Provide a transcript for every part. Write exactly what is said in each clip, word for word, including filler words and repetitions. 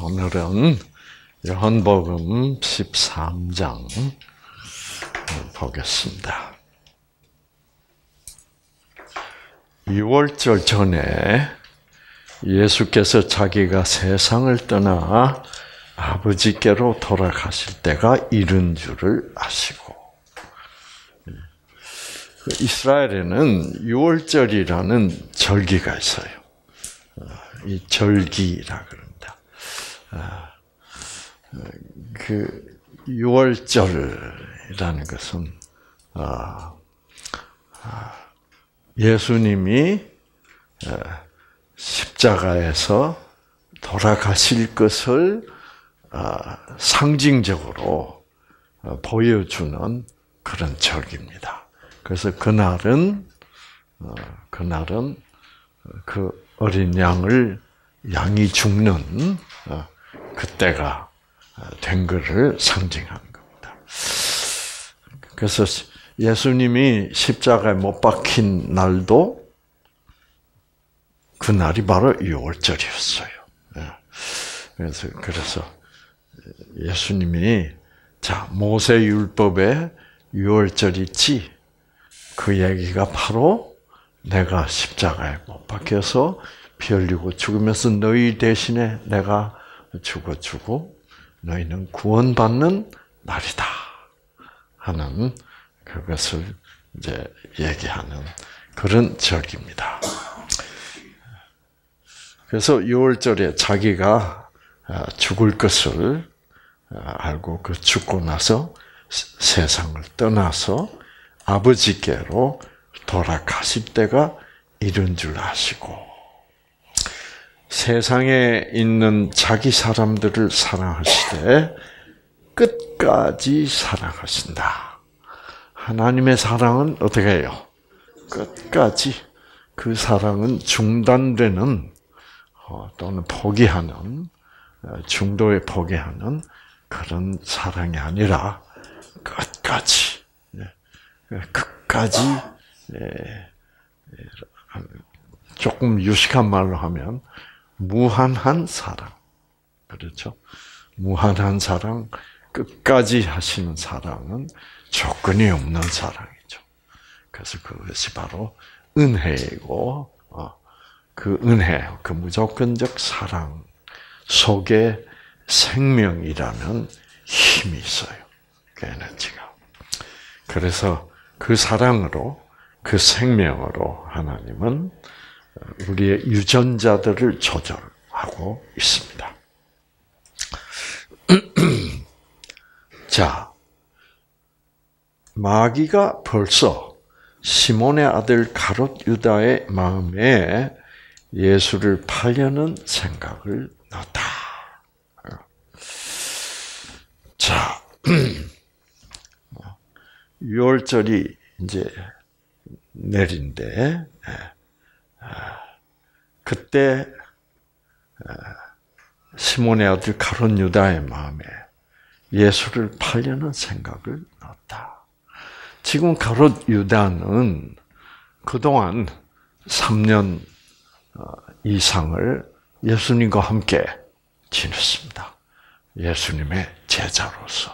오늘은 요한복음 십삼 장 보겠습니다. 유월절 전에 예수께서 자기가 세상을 떠나 아버지께로 돌아가실 때가 이른 줄을 아시고, 이스라엘에는 유월절이라는 절기가 있어요. 이 절기라 그럽니다. 그 유월절이라는 것은 예수님이 십자가에서 돌아가실 것을 상징적으로 보여주는 그런 절기입니다. 그래서 그날은 그날은 그 어린 양을 양이 죽는 그때가 된 것을 상징하는 겁니다. 그래서 예수님이 십자가에 못 박힌 날도 그 날이 바로 유월절이었어요. 그래서 그래서 예수님이 자 모세 율법에 유월절 있지? 그 얘기가 바로 내가 십자가에 못 박혀서 피 흘리고 죽으면서 너희 대신에 내가 죽어주고 너희는 구원받는 날이다 하는 그것을 이제 얘기하는 그런 절기입니다. 그래서 유월절에 자기가 죽을 것을 알고 그 죽고 나서 세상을 떠나서 아버지께로 돌아가실 때가 이른 줄 아시고, 세상에 있는 자기 사람들을 사랑하시되 끝까지 사랑하신다. 하나님의 사랑은 어떻게 해요? 끝까지. 그 사랑은 중단되는 또는 포기하는, 중도에 포기하는 그런 사랑이 아니라 끝까지, 끝까지, 조금 유식한 말로 하면 무한한 사랑. 그렇죠? 무한한 사랑, 끝까지 하시는 사랑은 조건이 없는 사랑이죠. 그래서 그것이 바로 은혜이고, 그 은혜, 그 무조건적 사랑 속에 생명이라는 힘이 있어요. 그 에너지가. 그래서 그 사랑으로, 그 생명으로 하나님은 우리의 유전자들을 조절하고 있습니다. 자, 마귀가 벌써 시몬의 아들 가롯 유다의 마음에 예수를 팔려는 생각을 넣었다. 자, 유월절이 이제 내린데, 그때 시몬의 아들 가롯 유다의 마음에 예수를 팔려는 생각을 넣었다. 지금 가롯 유다는 그동안 삼 년 이상을 예수님과 함께 지냈습니다. 예수님의 제자로서.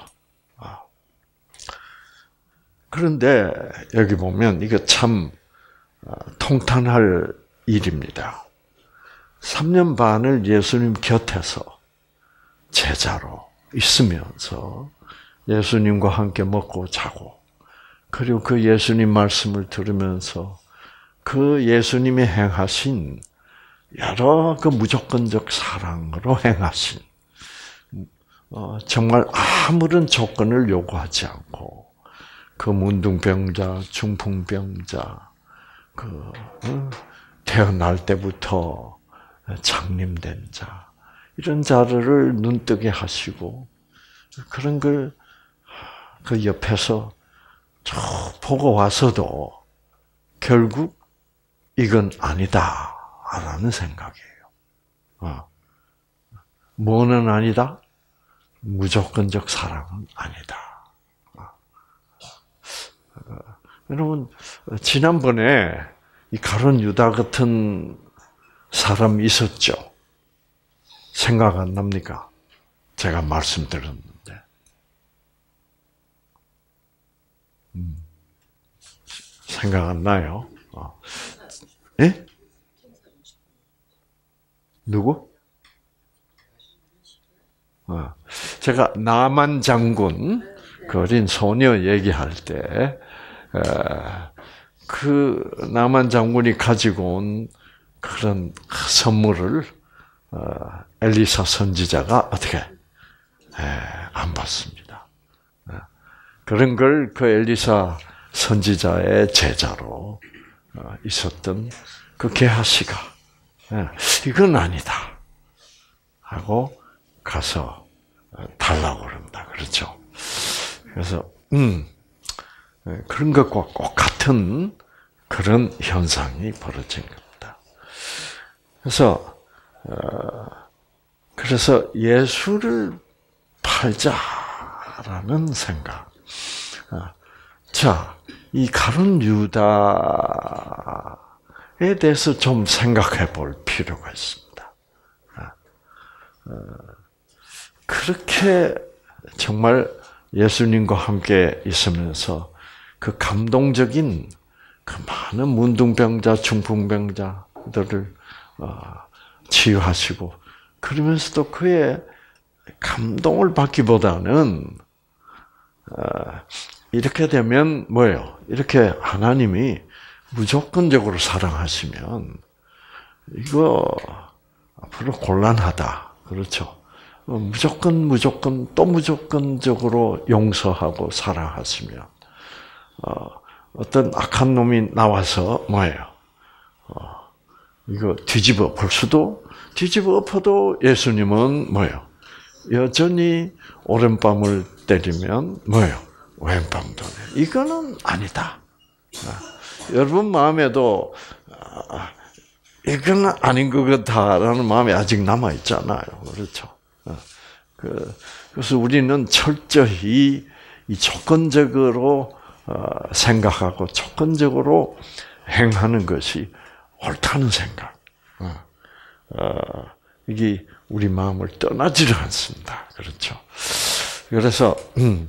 그런데 여기 보면 이거 참 통탄할 일입니다. 삼 년 반을 예수님 곁에서 제자로 있으면서 예수님과 함께 먹고 자고, 그리고 그 예수님 말씀을 들으면서 그 예수님이 행하신 여러 그 무조건적 사랑으로 행하신, 어, 정말 아무런 조건을 요구하지 않고, 그 문둥병자, 중풍병자, 그, 어, 태어날 때부터 장림된 자, 이런 자들을 눈뜨게 하시고, 그런 걸 그 옆에서 쭉 보고 와서도 결국 이건 아니다라는 생각이에요. 어. 뭐는 아니다? 무조건적 사랑은 아니다. 어. 여러분, 지난번에 이 가룟 유다 같은 사람 있었죠? 생각 안 납니까? 제가 말씀드렸는데. 음. 생각 안 나요? 어. 예? 누구? 어. 제가 나만 장군, 그 어린 소녀 얘기할 때, 그 나만 장군이 가지고 온 그런 선물을 엘리사 선지자가 어떻게 안 받습니다. 그런 걸 그 엘리사 선지자의 제자로 있었던 그 게하시가 이건 아니다 하고 가서 달라고 그런다. 그렇죠? 그래서 음 그런 것과 꼭 같은 그런 현상이 벌어진 겁니다. 그래서 어, 그래서 예수를 팔자라는 생각. 어, 자, 이 가룟 유다에 대해서 좀 생각해 볼 필요가 있습니다. 어, 그렇게 정말 예수님과 함께 있으면서 그 감동적인 그 많은 문둥병자, 중풍병자들을 치유하시고 그러면서도 그의 감동을 받기보다는 이렇게 되면 뭐예요? 이렇게 하나님이 무조건적으로 사랑하시면 이거 앞으로 곤란하다. 그렇죠? 무조건 무조건 또 무조건적으로 용서하고 사랑하시면 어떤 악한 놈이 나와서 뭐예요? 어, 이거 뒤집어 볼 수도 뒤집어 엎어도 예수님은 뭐예요? 여전히 오른밤을 때리면 뭐예요? 왼밤 도네. 이거는 아니다. 아, 여러분 마음에도 아, 이건 아닌 것 같다라는 마음이 아직 남아 있잖아요. 그렇죠? 아, 그, 그래서 우리는 철저히 이 조건적으로 어, 생각하고 조건적으로 행하는 것이 옳다는 생각. 어, 어, 이게 우리 마음을 떠나지를 않습니다. 그렇죠? 그래서 음,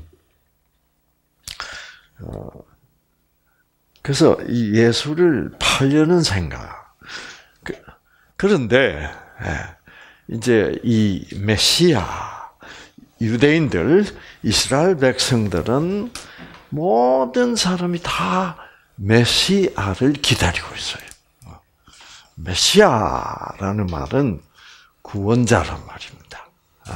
어, 그래서 이 예수를 팔려는 생각. 그, 그런데 이제 이 메시아 유대인들 이스라엘 백성들은 모든 사람이 다 메시아를 기다리고 있어요. 메시아라는 말은 구원자란 말입니다.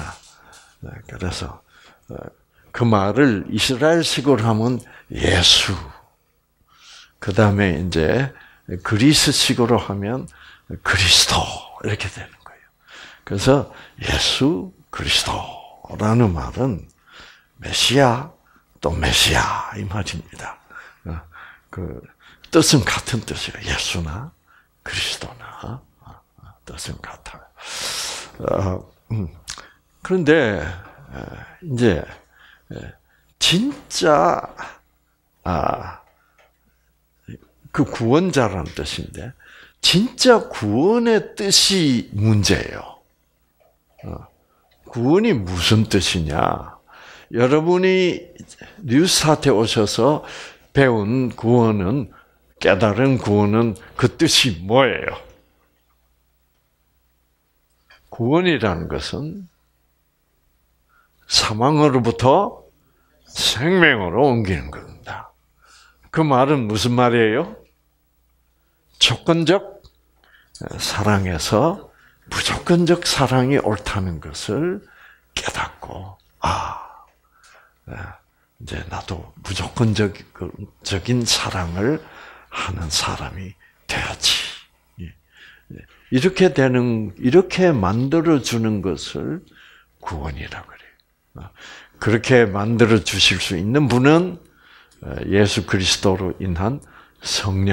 그래서 그 말을 이스라엘식으로 하면 예수. 그 다음에 이제 그리스식으로 하면 그리스도 이렇게 되는 거예요. 그래서 예수 그리스도라는 말은 메시아 또 메시아 이 말입니다. 그 뜻은 같은 뜻이에요. 예수나 그리스도나 뜻은 같아요. 그런데 이제 진짜 아, 그 구원자라는 뜻인데 진짜 구원의 뜻이 문제예요. 구원이 무슨 뜻이냐? 여러분이 뉴스타트에 오셔서 배운 구원은 깨달은 구원은 그 뜻이 뭐예요? 구원이라는 것은 사망으로부터 생명으로 옮기는 겁니다. 그 말은 무슨 말이에요? 조건적 사랑에서 무조건적 사랑이 옳다는 것을 깨닫고, 아, 이제 나도 무조건적인 사랑을 하는 사람이 돼야지. 이렇게 되는, 이렇게 만들어주는 것을 구원이라고 그래요. 그렇게 만들어주실 수 있는 분은 예수 그리스도로 인한 성령.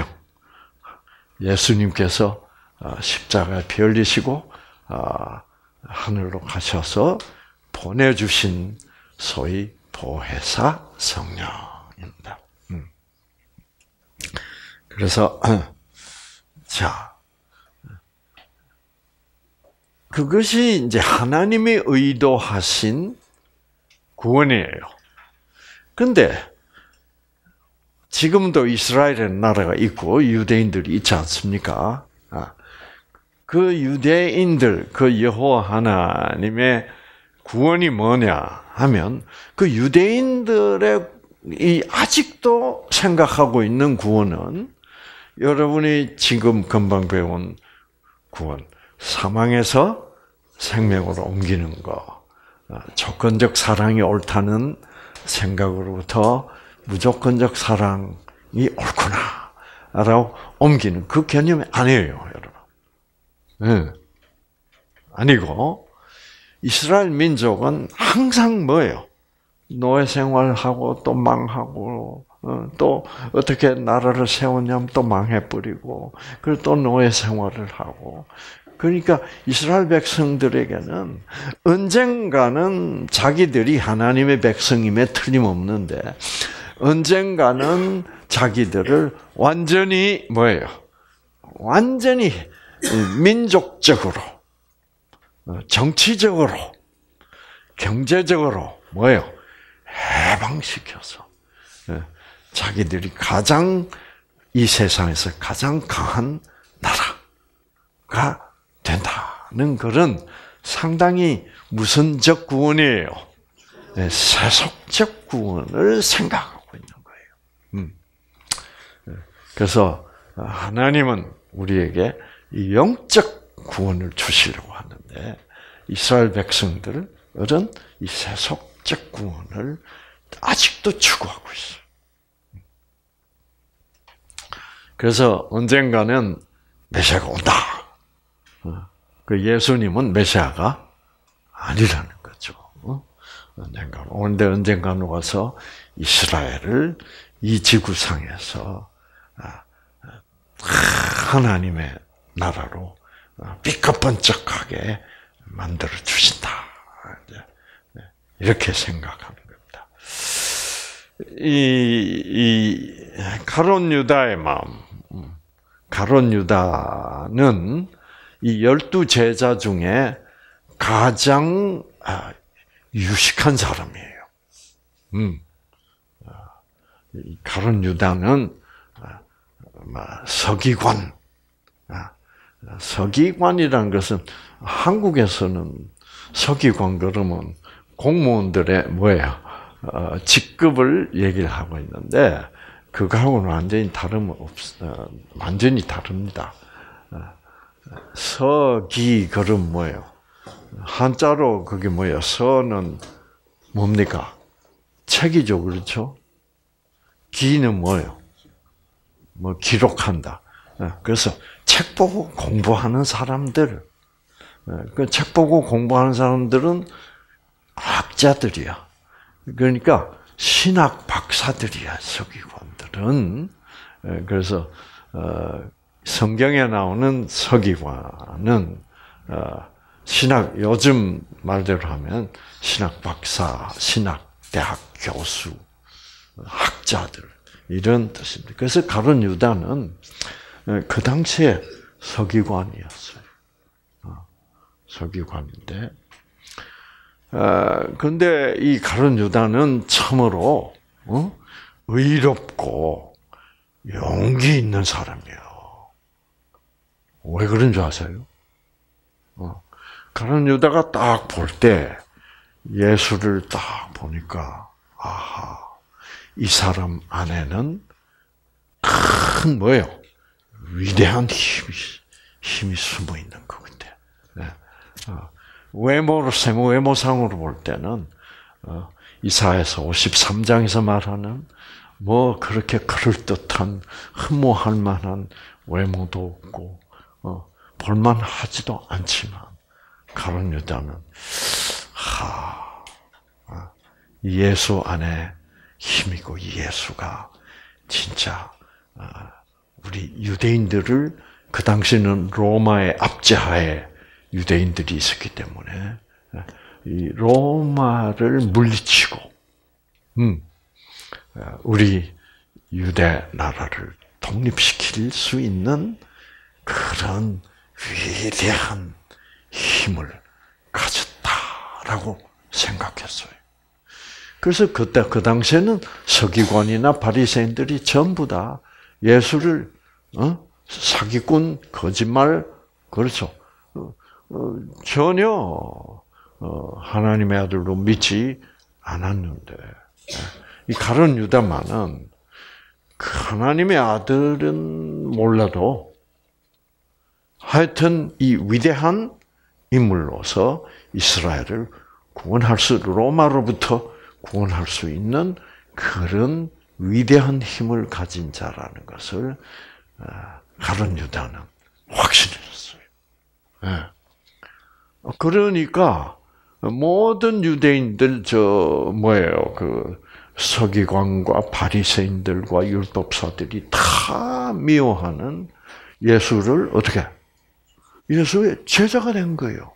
예수님께서 십자가에 피 흘리시고 하늘로 가셔서 보내주신 소위 보혜사 성령입니다. 그래서 자, 그것이 이제 하나님이 의도하신 구원이에요. 근데 지금도 이스라엘의 나라가 있고 유대인들이 있지 않습니까? 그 유대인들, 그 여호와 하나님의 구원이 뭐냐 하면 그 유대인들의 이 아직도 생각하고 있는 구원은 여러분이 지금 금방 배운 구원, 사망에서 생명으로 옮기는 거, 조건적 사랑이 옳다는 생각으로부터 무조건적 사랑이 옳구나라고 옮기는 그 개념이 아니에요, 여러분. 네. 아니고 이스라엘 민족은 항상 뭐예요? 노예 생활하고 또 망하고 어, 또 어떻게 나라를 세웠냐면 또 망해버리고 그리고 또 노예 생활을 하고 그러니까 이스라엘 백성들에게는 언젠가는 자기들이 하나님의 백성임에 틀림없는데 언젠가는 자기들을 완전히 뭐예요? 완전히 민족적으로, 정치적으로, 경제적으로 뭐예요? 해방시켜서 자기들이 가장 이 세상에서 가장 강한 나라가 된다는 그런 상당히 무선적 구원이에요. 세속적 구원을 생각하고 있는 거예요. 그래서 하나님은 우리에게 영적 구원을 주시려고 하는데 이스라엘 백성들은 이 세속적 구원을 아직도 추구하고 있어요. 그래서 언젠가는 메시아가 온다. 그 예수님은 메시아가 아니라는 거죠. 언젠가 오는데 언젠가는 와서 이스라엘을 이 지구상에서 하나님의 나라로 삐까번쩍하게 만들어 주신다. 이렇게 생각하는 겁니다. 이, 이 가룟 유다의 마음, 가룟 유다는 이 열두 제자 중에 가장 유식한 사람이에요. 음, 가룟 유다는 서기관, 서기관이라는 것은 한국에서는 서기관 그러면 공무원들의 뭐예요? 어, 직급을 얘기를 하고 있는데 그거하고는 완전히 다름 없, 어, 완전히 다릅니다. 어, 서기 그럼 뭐예요? 한자로 그게 뭐예요? 서는 뭡니까? 책이죠, 그렇죠? 기는 뭐예요? 뭐 기록한다. 그래서 책 보고 공부하는 사람들, 그 책 보고 공부하는 사람들은 학자들이야. 그러니까 신학 박사들이야, 서기관들은. 그래서 성경에 나오는 서기관은 신학 요즘 말대로 하면 신학 박사, 신학 대학 교수, 학자들 이런 뜻입니다. 그래서 가룟 유다는 그 당시에 서기관이었어요. 서기관인데, 근데 이 가룟 유다는 참으로 어? 의롭고 용기 있는 사람이에요. 왜 그런 줄 아세요? 어. 가룟 유다가 딱 볼 때 예수를 딱 보니까 아하, 이 사람 안에는 큰 뭐예요? 위대한 힘이 힘이 숨어 있는 것 같아. 네. 어. 외모로 세모 외모상으로 볼 때는 어, 이사야서 오십삼 장에서 말하는 뭐 그렇게 그럴듯한 흠모할 만한 외모도 없고 어, 볼만하지도 않지만 가룟 유다는 하 어, 예수 안에 힘이고 예수가 진짜 어, 우리 유대인들을 그 당시는 로마의 압제하에 유대인들이 있었기 때문에 이 로마를 물리치고 음, 우리 유대 나라를 독립시킬 수 있는 그런 위대한 힘을 가졌다라고 생각했어요. 그래서 그때 그 당시에는 서기관이나 바리새인들이 전부 다 예수를 어? 사기꾼, 거짓말, 그렇죠. 어, 어, 전혀 어, 하나님의 아들로 믿지 않았는데 이 가룟 유다만은 그 하나님의 아들은 몰라도 하여튼 이 위대한 인물로서 이스라엘을 구원할 수, 로마로부터 구원할 수 있는 그런 위대한 힘을 가진 자라는 것을 가룟 유다는 확신했어요. 그러니까 모든 유대인들 저 뭐예요 그 서기관과 바리새인들과 율법사들이 다 미워하는 예수를 어떻게 예수의 제자가 된 거예요.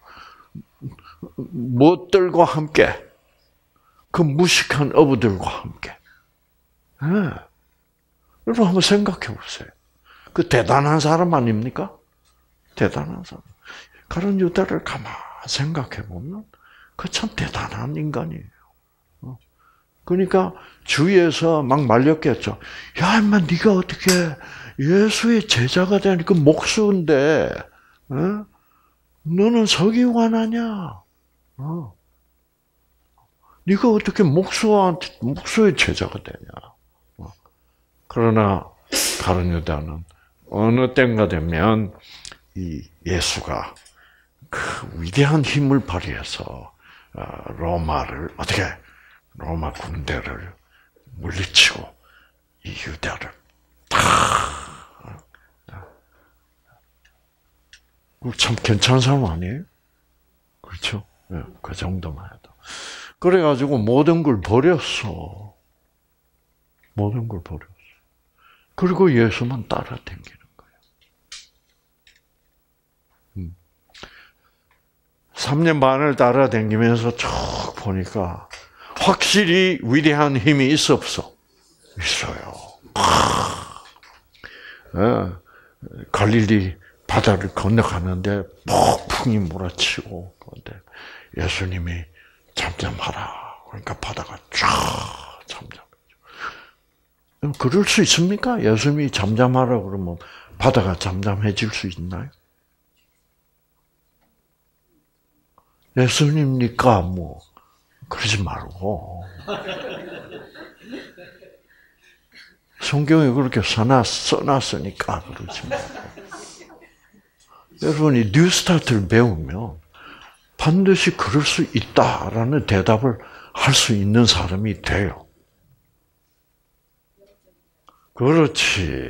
무엇들과 함께 그 무식한 어부들과 함께. 네. 여러분 한번 생각해 보세요. 그 대단한 사람 아닙니까? 대단한 사람. 가룟 유다를 가만 생각해 보면 그 참 대단한 인간이에요. 그러니까 주위에서 막 말렸겠죠. 야, 인마 네가 어떻게 예수의 제자가 되니까 목수인데, 어? 너는 서기관 아니야? 어. 네가 어떻게 목수한테 목수의 제자가 되냐? 어. 그러나 가룟 유다는 어느 때인가 되면 이 예수가 그 위대한 힘을 발휘해서 로마를 어떻게 로마 군대를 물리치고 이 유다를 다 참 괜찮은 사람 아니에요? 그렇죠? 네, 그 정도만 해도. 그래가지고 모든 걸 버렸어. 모든 걸 버렸어. 그리고 예수만 따라다니는 거예요. 음. 삼 년 반을 따라다니면서 쭉 보니까 확실히 위대한 힘이 있어 없어? 있어요. 네, 갈릴리 바다를 건너가는데 폭풍이 몰아치고 그런데 예수님이 잠잠하라. 그러니까 바다가 쫙 잠잠해져. 그럴 수 있습니까? 예수님이 잠잠하라 그러면 바다가 잠잠해질 수 있나요? 예수님이니까 뭐 그러지 말고 성경에 그렇게 써놨, 써놨으니까 그러지 말고 여러분이 뉴스타트를 배우면 반드시 그럴 수 있다라는 대답을 할 수 있는 사람이 돼요. 그렇지.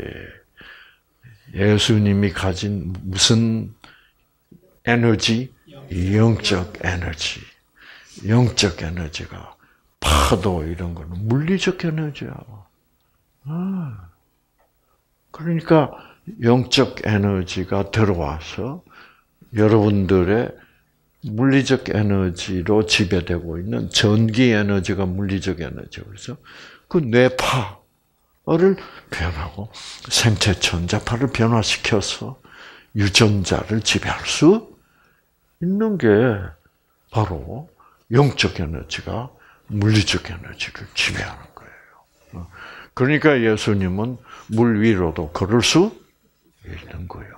예수님이 가진 무슨 에너지? 영적 에너지. 영적 에너지가 파도 이런 거는 물리적 에너지야. 아. 그러니까 영적 에너지가 들어와서 여러분들의 물리적 에너지로 지배되고 있는 전기 에너지가 물리적 에너지죠. 그래서 그 뇌파를 변하고 생체 전자파를 변화시켜서 유전자를 지배할 수 있는 게 바로 영적 에너지가 물리적 에너지를 지배하는 거예요. 그러니까 예수님은 물 위로도 걸을 수 있는 거예요.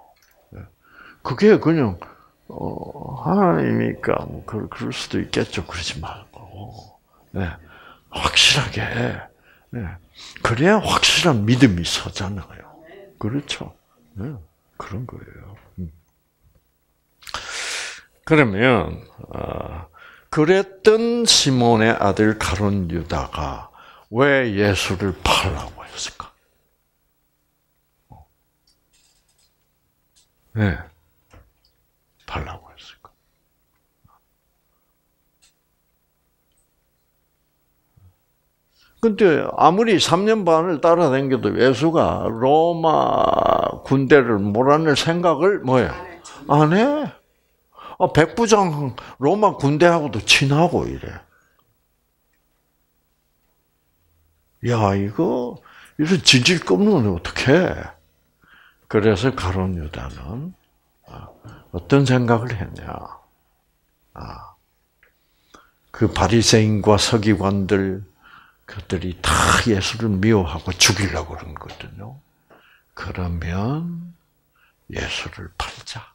그게 그냥 어, 하나님이니까 뭐 그럴 수도 있겠죠. 그러지 말고 네. 확실하게 네. 그래야 확실한 믿음이 서잖아요. 그렇죠. 네. 그런 거예요. 그러면 어, 그랬던 시몬의 아들 가룟 유다가 왜 예수를 팔라고 했을까? 네, 팔라고 했을까? 근데 아무리 삼 년 반을 따라다녀도 예수가 로마 군대를 몰아낼 생각을 뭐야? 안 해. 아, 백부장 로마 군대하고도 친하고 이래. 야, 이거, 이거 질질 끄면 어떡해. 그래서 가룟 유다는 어떤 생각을 했냐? 아, 그 바리새인과 서기관들 그들이 다 예수를 미워하고 죽이려고 그런 거거든요. 그러면 예수를 팔자.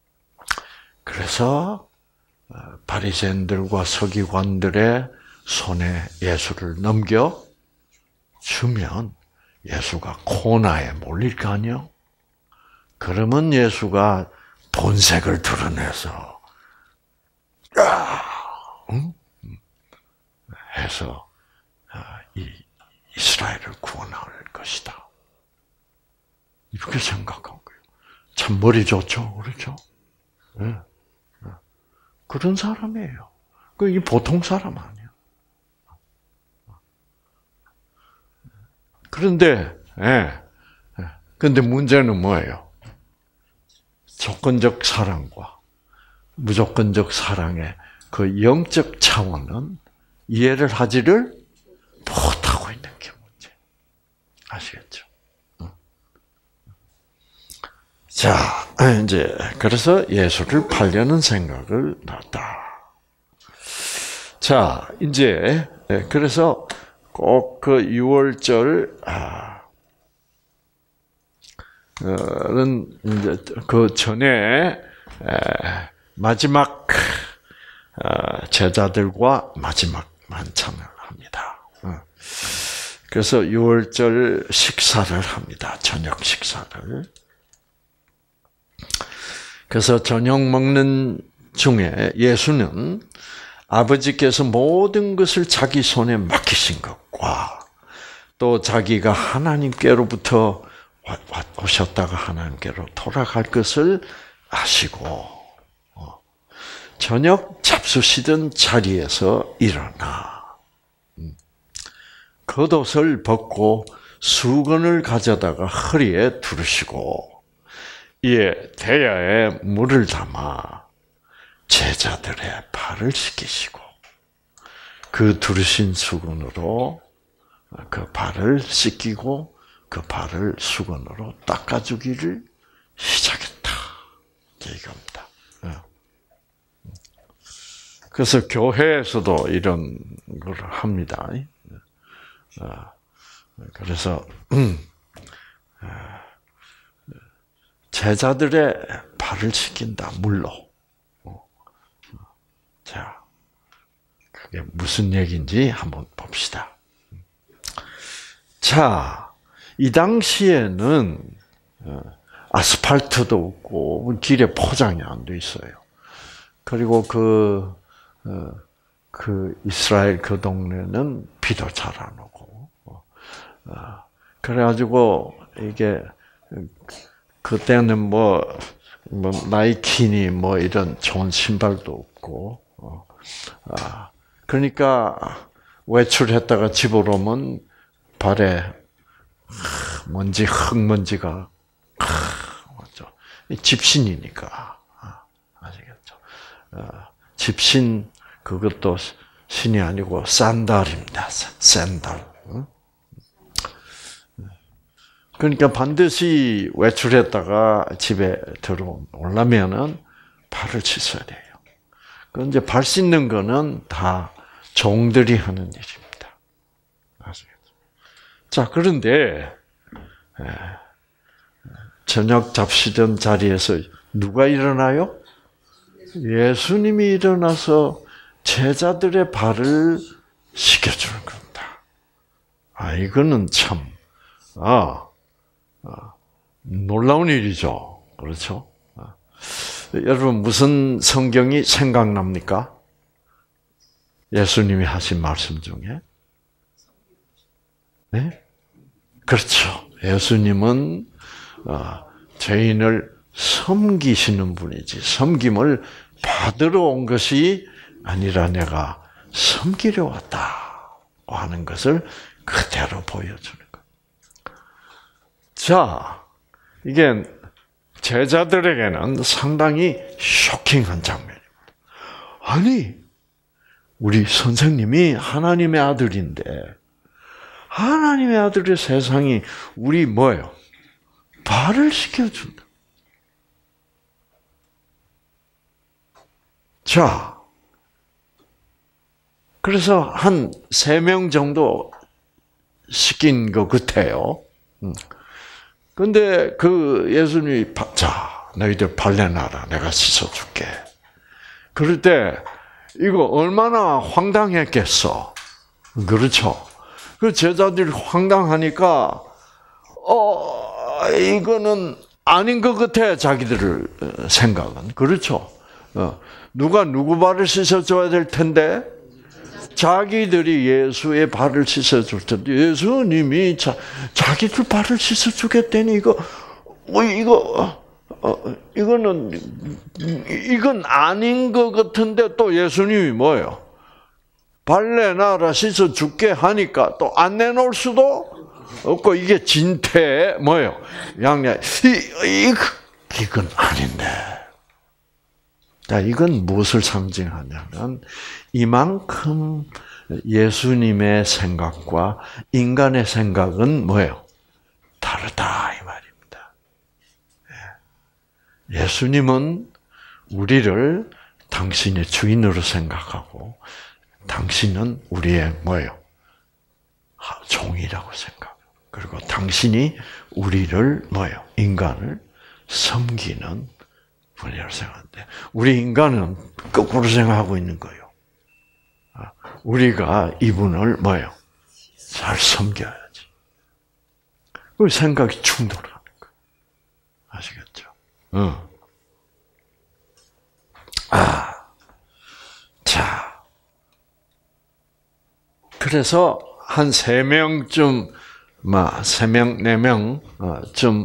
그래서 바리새인들과 서기관들의 손에 예수를 넘겨 주면 예수가 고나에 몰릴 거 아니요? 그러면 예수가 본색을 드러내서 야, 응? 해서 이 이스라엘을 구원할 것이다. 이렇게 생각한 거예요. 참 머리 좋죠, 그렇죠? 네. 그런 사람이에요. 그 이 보통 사람 아니에요. 그런데, 예. 근데 문제는 뭐예요? 조건적 사랑과 무조건적 사랑의 그 영적 차원은 이해를 하지를 못하고 있는 게 문제. 아시겠죠? 자, 이제, 그래서 예수를 팔려는 생각을 났다. 자, 이제, 그래서 꼭 그 유월절, 아, 는 이제 그 전에 마지막 제자들과 마지막 만찬을 합니다. 그래서 유월절 식사를 합니다. 저녁 식사를. 그래서 저녁 먹는 중에 예수는 아버지께서 모든 것을 자기 손에 맡기신 것과 또 자기가 하나님께로부터 오셨다가 하나님께로 돌아갈 것을 아시고 저녁 잡수시던 자리에서 일어나 겉옷을 벗고 수건을 가져다가 허리에 두르시고 이에 대야에 물을 담아 제자들의 발을 씻기시고 그 두르신 수건으로 그 발을 씻기고 그 발을 수건으로 닦아주기를 시작했다. 이겁니다. 그래서 교회에서도 이런 걸 합니다. 그래서 제자들의 발을 씻긴다, 물로. 자, 그게 무슨 얘기인지 한번 봅시다. 자, 이 당시에는 아스팔트도 없고 길에 포장이 안 돼 있어요. 그리고 그, 그 이스라엘 그 동네는 비도 잘 안 오고, 그래가지고 이게 그때는 뭐, 뭐 나이키니 뭐 이런 좋은 신발도 없고, 그러니까 외출했다가 집으로 오면 발에 먼지, 흙먼지가, 맞죠? 집신이니까. 아시겠죠? 집신, 그것도 신이 아니고 샌달입니다. 샌달. 그러니까 반드시 외출했다가 집에 들어오려면은 발을 씻어야 돼요. 그 이제 발 씻는 거는 다 종들이 하는 일입니다. 아시겠죠? 자, 그런데 저녁 잡시던 자리에서 누가 일어나요? 예수님이 일어나서 제자들의 발을 씻겨주는 겁니다. 아, 이거는 참, 아, 아 놀라운 일이죠. 그렇죠? 아, 여러분, 무슨 성경이 생각납니까? 예수님이 하신 말씀 중에? 네? 그렇죠. 예수님은 죄인을 섬기시는 분이지 섬김을 받으러 온 것이 아니라 내가 섬기려 왔다고 하는 것을 그대로 보여주는 거예요. 자, 이게 제자들에게는 상당히 쇼킹한 장면입니다. 아니, 우리 선생님이 하나님의 아들인데 하나님의 아들의 세상이 우리 뭐예요? 발을 씻겨준다. 자, 그래서 한 세 명 정도 시킨 것 같아요. 근데 그 예수님이, 자, 너희들 발레나라. 내가 씻어줄게. 그럴 때, 이거 얼마나 황당했겠어. 그렇죠. 그 제자들이 황당하니까, 어, 이거는 아닌 것 같아. 자기들 생각은. 그렇죠. 어, 누가 누구 발을 씻어줘야 될 텐데, 자기들이 예수의 발을 씻어줄 텐데, 예수님이 자, 자기들 발을 씻어주겠다니, 이거, 뭐, 이거, 어, 이거는, 이건 아닌 것 같은데, 또 예수님이 뭐예요? 발 내놔라, 씻어줄게 하니까 또 안 내놓을 수도 없고, 이게 진퇴, 뭐예요? 양양, 이, 이, 이건 아닌데. 자, 이건 무엇을 상징하냐면, 이만큼 예수님의 생각과 인간의 생각은 뭐예요? 다르다, 이 말입니다. 예수님은 우리를 당신의 주인으로 생각하고, 당신은 우리의 뭐예요? 종이라고 생각해요. 그리고 당신이 우리를 뭐예요? 인간을 섬기는 분이라고 생각하는데, 우리 인간은 거꾸로 생각하고 있는 거예요. 우리가 이분을 뭐예요? 잘 섬겨야지. 그 생각이 충돌하는 거예요. 아시겠죠? 응. 아, 자. 그래서 한 세 명쯤, 막, 세 명, 네 명쯤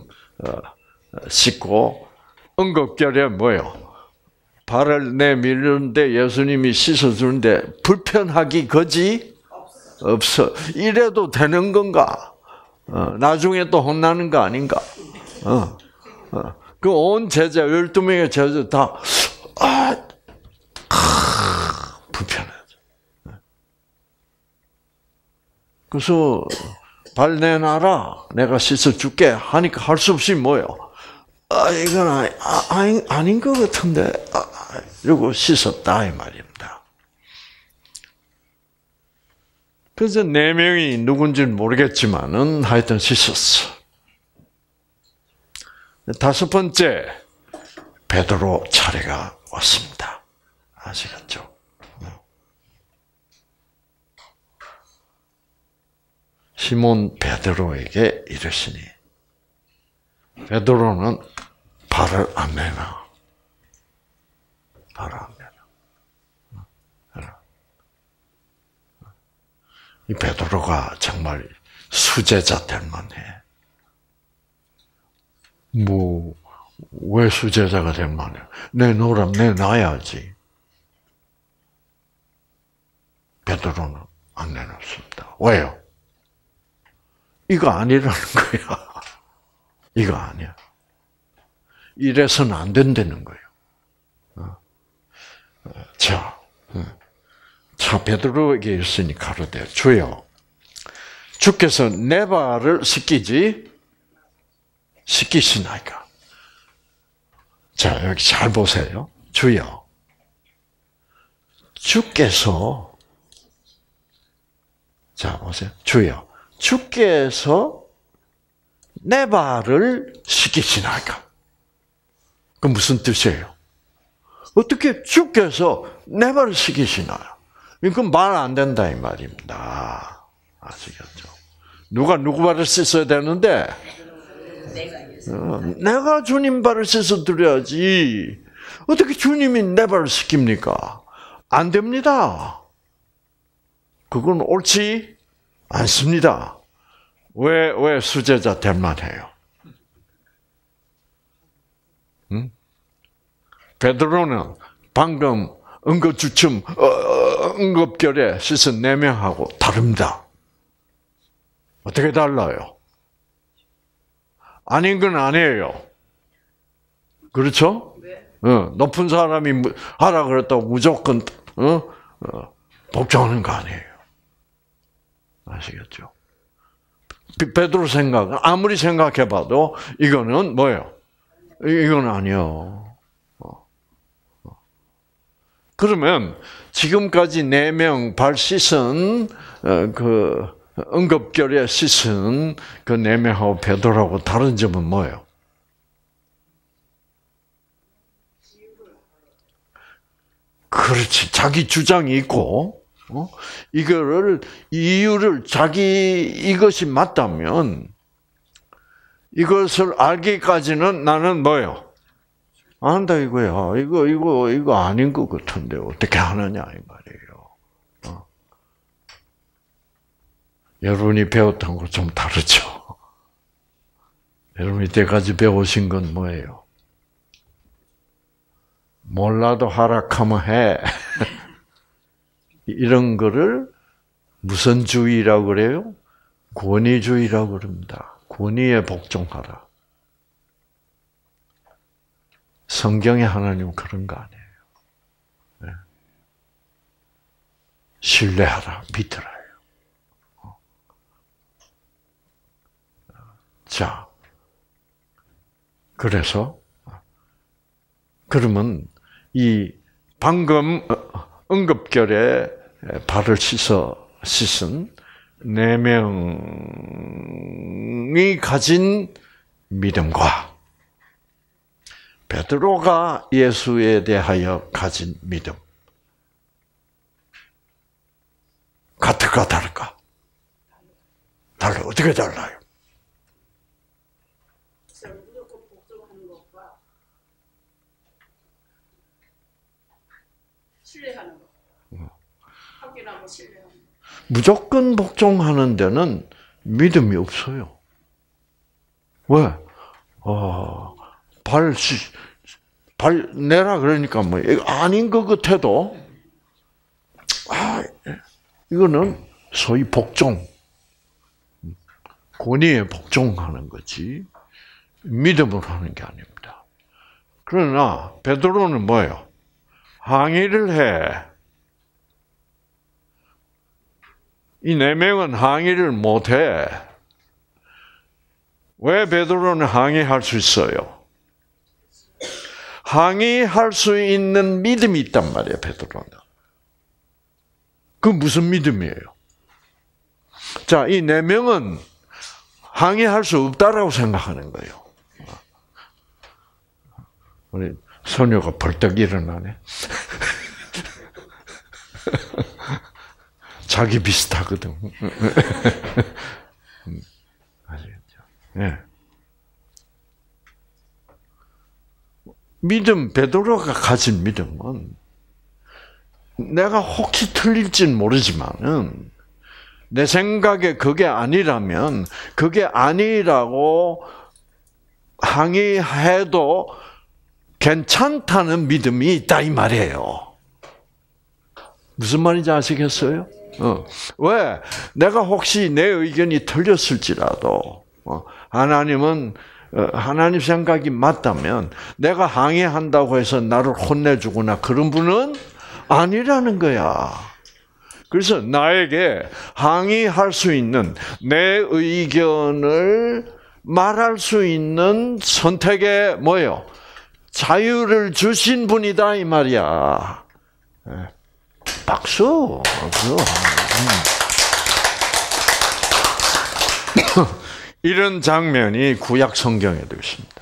씻고, 응급결에 뭐예요? 발을 내밀는데 예수님이 씻어주는데 불편하기 거지 없어. 이래도 되는 건가? 어, 나중에 또 혼나는 거 아닌가? 어, 어. 그 온 제자, 열두 명의 제자 다, 아, 아 불편하죠. 그래서 발 내놔라. 내가 씻어줄게. 하니까 할 수 없이 뭐예요? 아, 이건 아니, 아, 아니, 아닌 것 같은데, 아, 이러고 씻었다, 이 말입니다. 그래서 네 명이 누군지는 모르겠지만은 하여튼 씻었어. 다섯 번째, 베드로 차례가 왔습니다. 아시겠죠? 시몬 베드로에게 이르시니, 베드로는 발을 안 내놔. 발을 안 내놔. 이 베드로가 정말 수제자 될 만해. 뭐, 왜 수제자가 될 만해? 내놓으라면 내놔야지. 베드로는 안 내놓습니다. 왜요? 이거 아니라는 거야. 이거 아니야. 이래서는 안 된다는 거예요. 자, 자 베드로에게 있으니 가로되 주여, 주께서 내 발을 씻기지 씻기시나이까. 자, 여기 잘 보세요. 주여, 주께서, 자 보세요. 주여, 주께서 내 발을 씻기시나이까. 그 무슨 뜻이에요? 어떻게 주께서 내 발을 씻기시나요? 이건 말 안 된다 이 말입니다. 아시겠죠? 누가 누구 발을 씻어야 되는데? 어, 내가 주님 발을 씻어 드려야지. 어떻게 주님이 내 발을 씻깁니까? 안 됩니다. 그건 옳지 않습니다. 왜, 왜 수제자 될 만해요? 응? 베드로는 방금 응급주춤, 어, 응급결에 씻은 네 명하고 다릅니다. 어떻게 달라요? 아닌 건 아니에요. 그렇죠? 어, 높은 사람이 하라 그랬다고 무조건 어? 어, 복종하는 거 아니에요. 아시겠죠? 베드로 생각은 아무리 생각해봐도 이거는 뭐예요? 이건 아니요. 그러면 지금까지 네 명 발 씻은 그 응급결에 씻은 그 네 명하고 베드로하고 다른 점은 뭐예요? 그렇지. 자기 주장이 있고, 어? 이거를, 이유를 자기, 이것이 맞다면, 이것을 알기까지는 나는 뭐예요? 안다 이거야. 이거, 이거, 이거 아닌 것 같은데, 어떻게 하느냐, 이 말이에요. 어. 여러분이 배웠던 거 좀 다르죠? 여러분이 때까지 배우신 건 뭐예요? 몰라도 하락하면 해. 이런 거를 무슨 주의라고 그래요? 권위주의라고 그럽니다. 권위에 복종하라. 성경의 하나님은 그런 거 아니에요. 네. 신뢰하라, 믿으라요. 자, 그래서 그러면 이 방금 응급결에 발을 씻어 씻은 네 명이 가진 믿음과 베드로가 예수에 대하여 가진 믿음 같을까 다를까? 달라. 어떻게 달라요? 신뢰하는 거. 확인하고 신뢰하는 거. 무조건 복종하는 데는 믿음이 없어요. 왜? 어, 발, 발 내라 그러니까 뭐 아닌 것 같아도 아, 이거는 소위 복종, 권위에 복종하는 거지 믿음으로 하는 게 아닙니다. 그러나 베드로는 뭐예요? 항의를 해. 이 네 명은 항의를 못 해. 왜 베드로는 항의할 수 있어요? 항의할 수 있는 믿음이 있단 말이에요, 베드로는. 그 무슨 믿음이에요? 자, 이 네 명은 항의할 수 없다라고 생각하는 거예요. 우리 소녀가 벌떡 일어나네. 자기 비슷하거든. 아시겠죠? 예. 믿음, 베드로가 가진 믿음은 내가 혹시 틀릴진 모르지만은 내 생각에 그게 아니라면 그게 아니라고 항의해도 괜찮다는 믿음이 있다 이 말이에요. 무슨 말인지 아시겠어요? 어. 왜? 내가 혹시 내 의견이 틀렸을지라도 어. 하나님은 어, 하나님 생각이 맞다면 내가 항의한다고 해서 나를 혼내주거나 그런 분은 아니라는 거야. 그래서 나에게 항의할 수 있는 내 의견을 말할 수 있는 선택의 뭐예요? 자유를 주신 분이다 이 말이야. 박수. 이런 장면이 구약 성경에도 있습니다.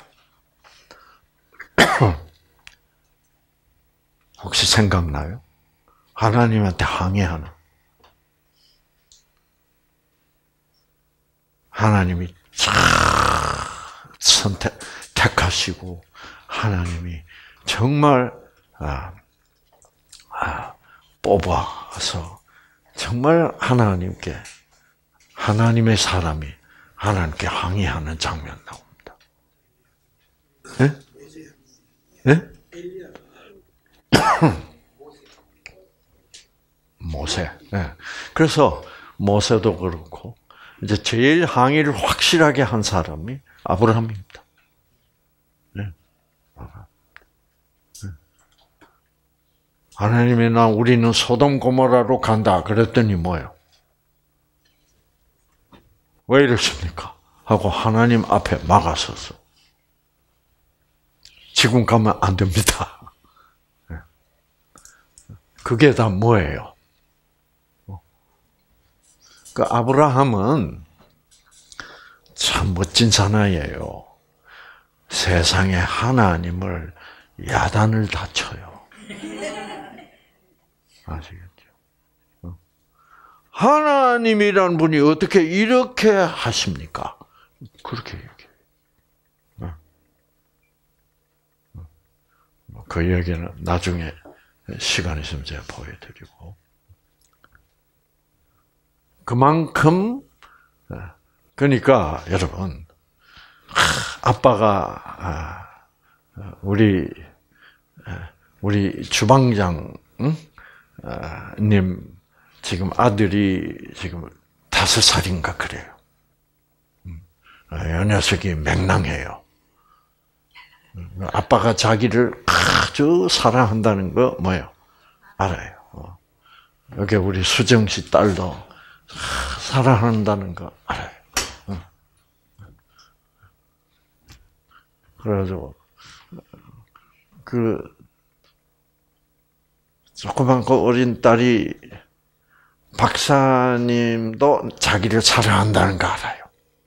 혹시 생각나요? 하나님한테 항의하는. 하나님이 쫙 선택, 택하시고, 하나님이 정말, 아, 아, 뽑아서, 정말 하나님께, 하나님의 사람이 하나님께 항의하는 장면 나옵니다. 예? 예? 모세. 네. 그래서 모세도 그렇고 이제 제일 항의를 확실하게 한 사람이 아브라함입니다. 네. 하나님이 나 우리는 소돔 고모라로 간다 그랬더니 뭐예요? 왜 이러십니까? 하고 하나님 앞에 막아서서 지금 가면 안 됩니다. 그게 다 뭐예요? 그 아브라함은 참 멋진 사나이예요. 세상에 하나님을 야단을 다쳐요. 아시겠죠? 하나님이란 분이 어떻게 이렇게 하십니까? 그렇게 얘기해요. 그 얘기는 나중에 시간 있으면 제가 보여드리고. 그만큼, 그러니까 여러분, 아빠가 우리 우리 주방장 님 지금 아들이 지금 다섯 살인가 그래요. 이 녀석이 맹랑해요. 아빠가 자기를 아주 사랑한다는 거 뭐예요? 알아요. 여기 우리 수정 씨 딸도 사랑한다는 거 알아요. 그래가지고 그 조그만 그 어린 딸이 박사님도 자기를 사랑한다는 거 알아요.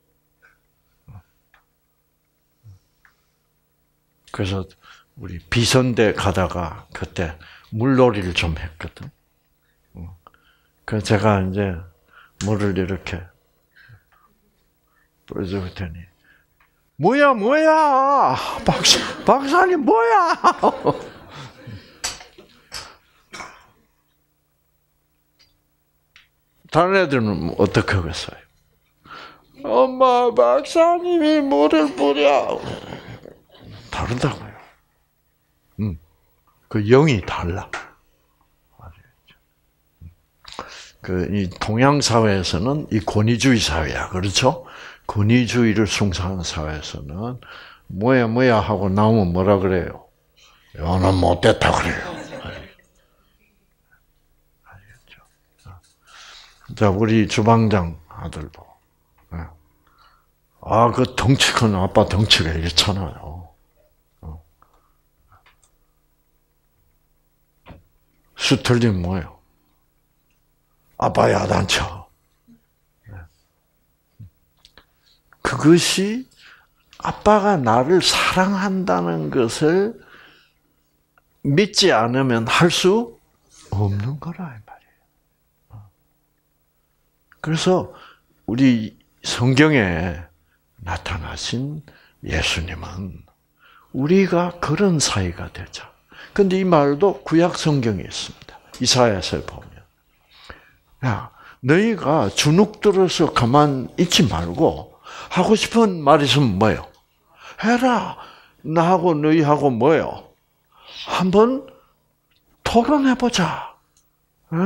그래서 우리 비선대 가다가 그때 물놀이를 좀 했거든. 그래서 제가 이제 물을 이렇게 뿌려줘 했더니 뭐야 뭐야 박사 박사님 뭐야? 다른 애들은 어떻게 하겠어요? 엄마 박사님이 물을 뿌려. 다르다고요. 음, 그 영이 달라. 그 이 동양 사회에서는 이 권위주의 사회야, 그렇죠? 권위주의를 숭상하는 사회에서는 뭐야 뭐야 하고 나오면 뭐라 그래요? 너는 못됐다 그래요. 알겠죠? 자, 우리 주방장 아들도 아, 그 덩치 큰 아빠 덩치가 이렇잖아요. 수틀림 뭐예요? 아빠 야단쳐. 그것이 아빠가 나를 사랑한다는 것을 믿지 않으면 할 수 없는 거라 이 말이에요. 그래서 우리 성경에 나타나신 예수님은 우리가 그런 사이가 되자. 근데 이 말도 구약 성경에 있습니다. 이사야서에 보면. 야, 너희가 주눅 들어서 가만 있지 말고 하고 싶은 말 있으면 뭐예요? 해라. 나하고 너희하고 뭐예요? 한번 토론해보자. 네.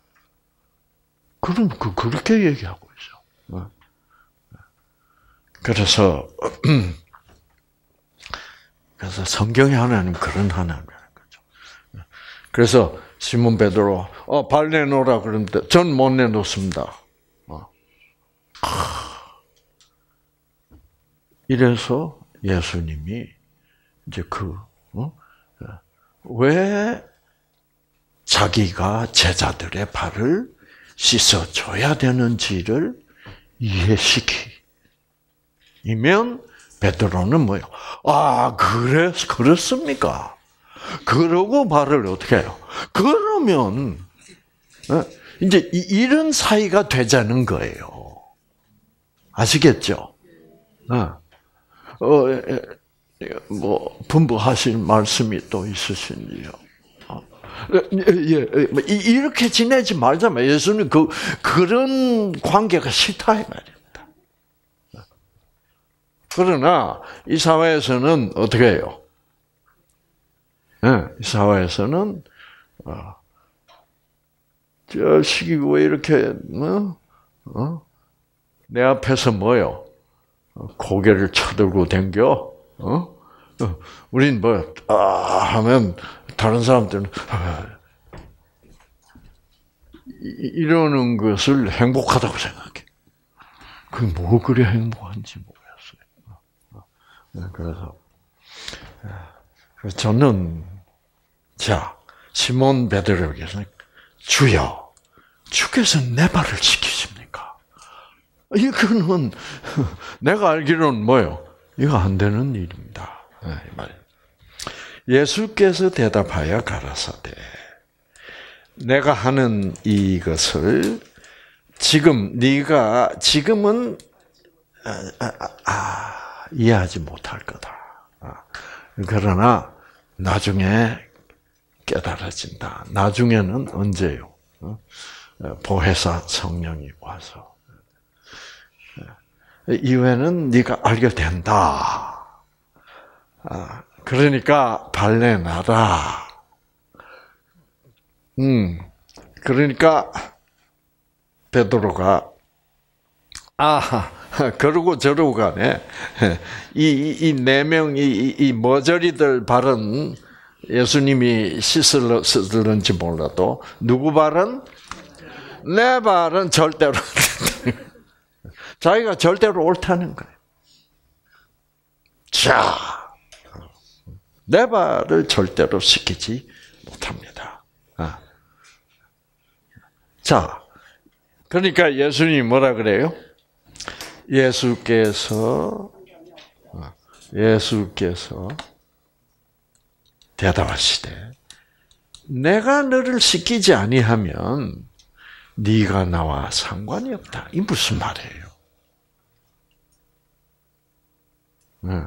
그럼 그, 그렇게 얘기하고 있어. 네. 그래서, 그래서 성경의 하나님 그런 하나님이라는 거죠. 그래서 시몬 베드로, 어, 발 내놓으라 그러는데 전 못 내놓습니다. 어. 이래서 예수님이 이제 그, 어? 왜 자기가 제자들의 발을 씻어줘야 되는지를 이해시키면 베드로는 뭐예요? 아, 그래, 그렇습니까? 그러고 말을 어떻게 해요? 그러면, 이제 이런 사이가 되자는 거예요. 아시겠죠? 어, 뭐, 분부하실 말씀이 또 있으신지요? 예, 예, 이렇게 지내지 말자면 예수님 그, 그런 관계가 싫다, 이 말입니다. 그러나, 이 사회에서는 어떻게 해요? 네, 이 사회에서는 어, 저 시기 왜 이렇게 어? 어? 내 앞에서 뭐요? 고개를 쳐들고 댕겨? 어? 어, 우린 뭐 아, 하면 다른 사람들은 아, 이러는 것을 행복하다고 생각해. 그게 뭐 그래 행복한지 모르겠어요. 그래서. 그래서 저는 자 시몬 베드로에게는 주여, 주께서 내 발을 씻기십니까? 이거는 내가 알기로는 뭐요? 이거 안 되는 일입니다. 예수께서 대답하여 가라사대 내가 하는 이것을 지금 네가 지금은 아, 아, 아, 이해하지 못할 거다. 아, 그러나 나중에 깨달아진다. 나중에는 언제요? 어? 보혜사 성령이 와서 이후에는 네가 알게 된다. 아, 그러니까 발레나라. 음, 그러니까 베드로가 아, 그러고 저러고 가네. 이이 네 명 이 이 머저리들 발은 예수님이 씻을는지 몰라도 누구 발은 내 발은 절대로 자기가 절대로 옳다는 거예요. 자, 내 발을 절대로 씻기지 못합니다. 아. 자, 그러니까 예수님이 뭐라 그래요? 예수께서 예수께서 대답하시되 내가 너를 씻기지 아니하면 네가 나와 상관이 없다. 이 무슨 말이에요? 네.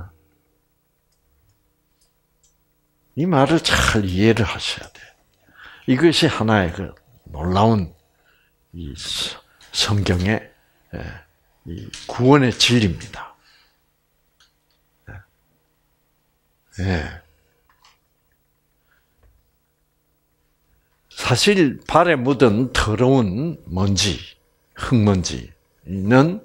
이 말을 잘 이해를 하셔야 돼. 이것이 하나의 그 놀라운 이 성경의 이 구원의 진리입니다. 네. 사실 발에 묻은 더러운 먼지, 흙먼지는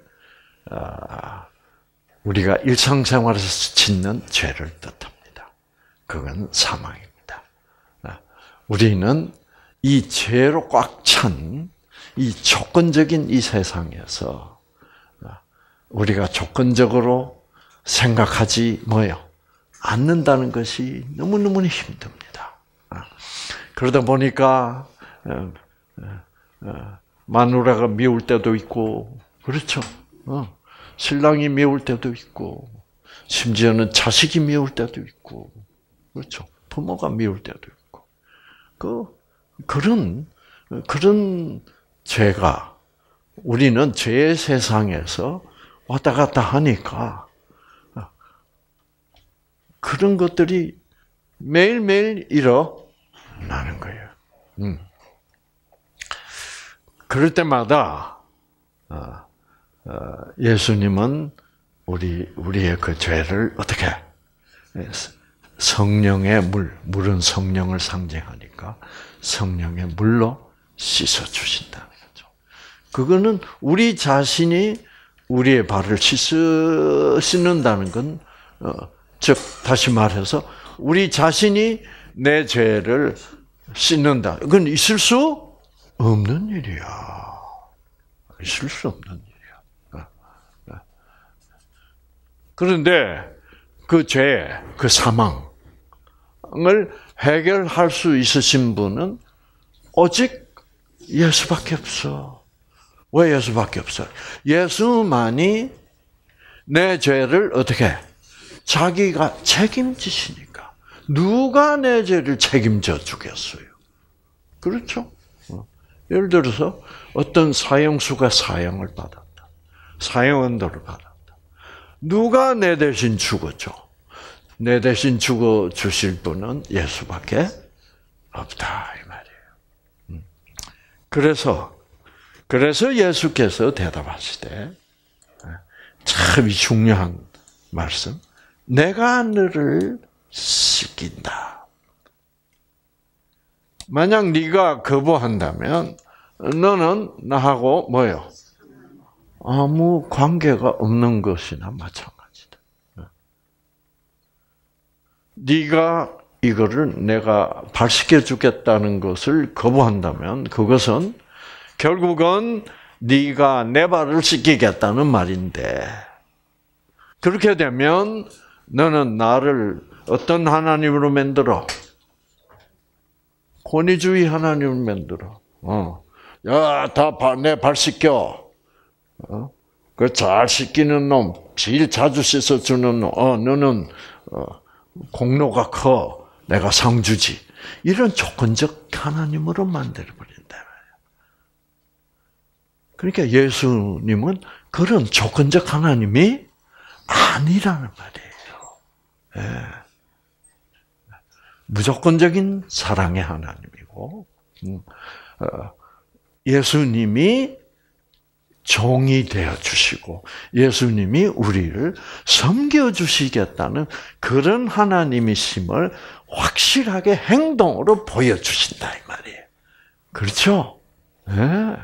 우리가 일상생활에서 짓는 죄를 뜻합니다. 그건 사망입니다. 우리는 이 죄로 꽉 찬 이 조건적인 이 세상에서 우리가 조건적으로 생각하지 뭐요? 않는다는 것이 너무너무 힘듭니다. 그러다 보니까 마누라가 미울 때도 있고, 그렇죠? 신랑이 미울 때도 있고, 심지어는 자식이 미울 때도 있고, 그렇죠? 부모가 미울 때도 있고, 그 그런 그런 죄가 우리는 죄의 세상에서 왔다 갔다 하니까 그런 것들이 매일매일 일어나는 거예요. 음. 그럴 때마다 예수님은 우리 우리의 그 죄를 어떻게 성령의 물, 물은 성령을 상징하니까 성령의 물로 씻어 주신다는 거죠. 그거는 우리 자신이 우리의 발을 씻어 씻는다는 건, 어, 즉 다시 말해서 우리 자신이 내 죄를 씻는다. 그건 있을 수 없는 일이야. 있을 수 없는 일이야. 그런데 그 죄, 그 사망을 해결할 수 있으신 분은 오직 예수밖에 없어. 왜 예수밖에 없어요? 예수만이 내 죄를 어떻게 자기가 책임지시니까. 누가 내 죄를 책임져 주겠어요? 그렇죠? 예를 들어서 어떤 사형수가 사형을 받았다. 사형언도를 받았다. 누가 내 대신 죽었죠? 내 대신 죽어 주실 분은 예수밖에 없다 이 말이에요. 그래서 그래서 예수께서 대답하시되 참 중요한 말씀. 내가 너를 씻긴다. 만약 네가 거부한다면 너는 나하고 뭐요? 아무 관계가 없는 것이나 마찬가지다. 네가 이거를 내가 발시켜 주겠다는 것을 거부한다면 그것은 결국은 네가 내 발을 씻기겠다는 말인데 그렇게 되면 너는 나를 어떤 하나님으로 만들어? 권위주의 하나님을 만들어. 어. 야, 다 내 발 씻겨. 어? 그 잘 씻기는 놈, 제일 자주 씻어주는 놈, 어, 너는, 어, 공로가 커. 내가 상 주지. 이런 조건적 하나님으로 만들어버린다. 그러니까 예수님은 그런 조건적 하나님이 아니라는 말이에요. 예. 무조건적인 사랑의 하나님이고, 음, 어, 예수님이 종이 되어 주시고 예수님이 우리를 섬겨 주시겠다는 그런 하나님이심을 확실하게 행동으로 보여 주신다 이 말이에요. 그렇죠? 네.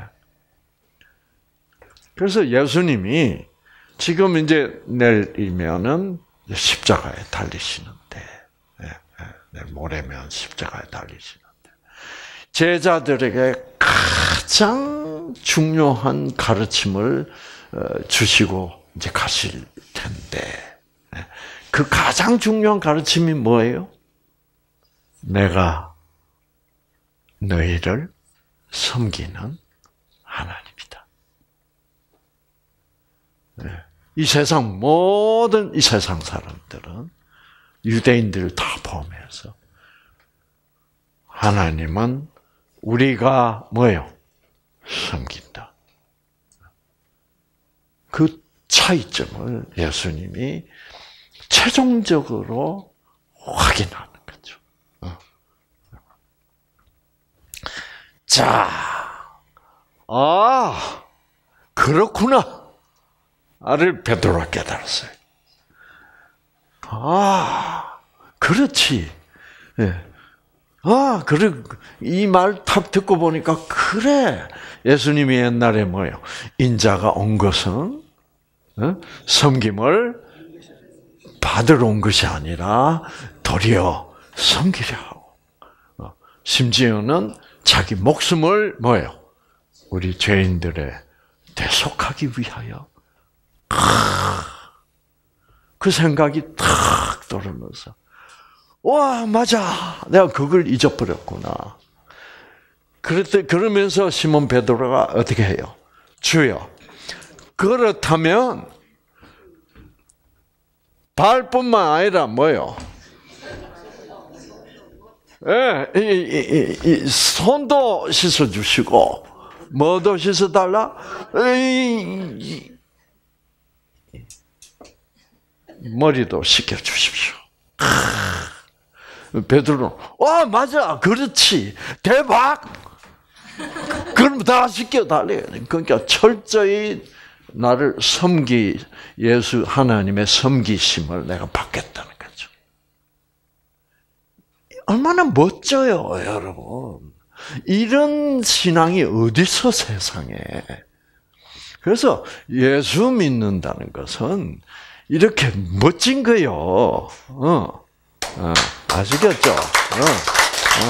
그래서 예수님이 지금 이제 내일이면은 십자가에 달리시는데, 네, 내일 모레면 십자가에 달리시는데 제자들에게 가장 중요한 가르침을 주시고 이제 가실 텐데, 그 가장 중요한 가르침이 뭐예요? 내가 너희를 섬기는 하나님이다. 이 세상 모든 이 세상 사람들은 유대인들을 다 포함해서 하나님은 우리가 뭐예요? 섬긴다. 그 차이점을 예수님이 최종적으로 확인하는 거죠. 자, 아, 그렇구나. 아를 베드로가 깨달았어요. 아, 그렇지. 예. 아, 그래. 이 말 탁 듣고 보니까, 그래. 예수님이 옛날에 뭐예요? 인자가 온 것은, 어? 섬김을 받으러 온 것이 아니라, 도리어 섬기려 하고. 어. 심지어는 자기 목숨을 뭐예요? 우리 죄인들의 대속하기 위하여. 그 생각이 탁 돌면서, 와, 맞아. 내가 그걸 잊어버렸구나. 그랬더, 그러면서 시몬 베드로가 어떻게 해요? 주여, 그렇다면 발뿐만 아니라 뭐요? 예, 이, 이, 이, 이 손도 씻어 주시고 뭐도 씻어 달라? 머리도 씻겨 주십시오. 베드로는 와, 맞아, 그렇지, 대박. 그럼 다 씻겨 달래. 그러니까 철저히 나를 섬기 예수 하나님의 섬기심을 내가 받겠다는 거죠. 얼마나 멋져요, 여러분. 이런 신앙이 어디서 세상에. 그래서 예수 믿는다는 것은 이렇게 멋진 거요. 어. 어, 아시겠죠? 어, 어.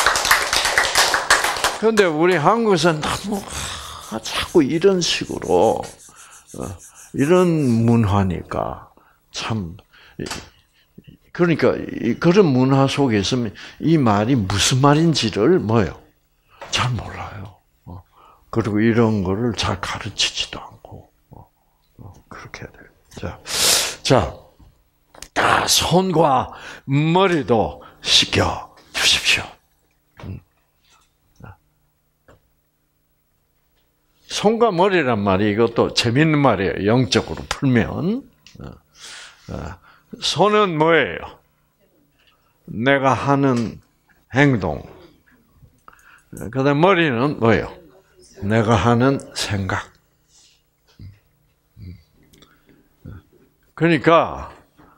그런데 우리 한국에서는 너무 아, 자꾸 이런 식으로 어, 이런 문화니까 참, 그러니까 그런 문화 속에 있으면 이 말이 무슨 말인지를 뭐요? 잘 몰라요. 어, 그리고 이런 거를 잘 가르치지도 않고 어, 어, 그렇게 해야 돼요. 자, 자. 다 손과 머리도 씻겨 주십시오. 손과 머리란 말이 이것도 재밌는 말이에요. 영적으로 풀면. 손은 뭐예요? 내가 하는 행동. 그다음 머리는 뭐예요? 내가 하는 생각. 그러니까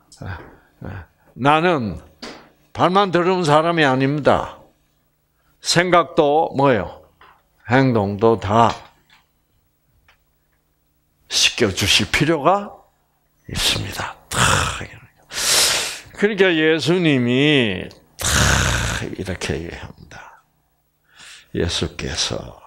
나는 발만 들어온 사람이 아닙니다. 생각도 뭐예요? 행동도 다 씻겨주실 필요가 있습니다. 그러니까 예수님이 이렇게 얘기합니다. 예수께서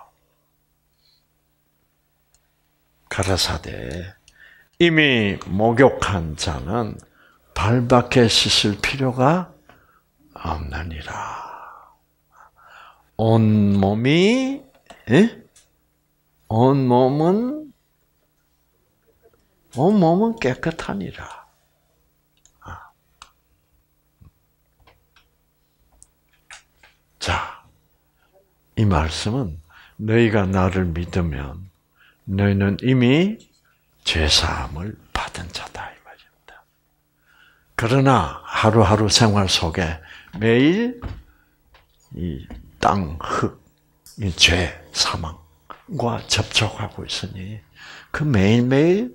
가라사대 이미 목욕한 자는 발밖에 씻을 필요가 없느니라. 온 몸이 예? 온 몸은 온 몸은 깨끗하니라. 자, 이 말씀은 너희가 나를 믿으면 너희는 이미 죄사함을 받은 자다 이 말입니다. 그러나 하루하루 생활 속에 매일 이 땅, 흙, 이 죄, 사망과 접촉하고 있으니 그 매일매일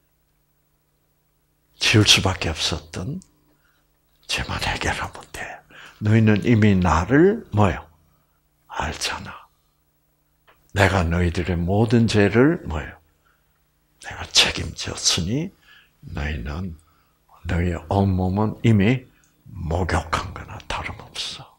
지을 수밖에 없었던 죄만 해결하면 돼. 너희는 이미 나를 뭐요? 알잖아. 내가 너희들의 모든 죄를 뭐요? 내가 책임졌으니 너희는 너희의 온몸은 이미 목욕한 거나 다름없어.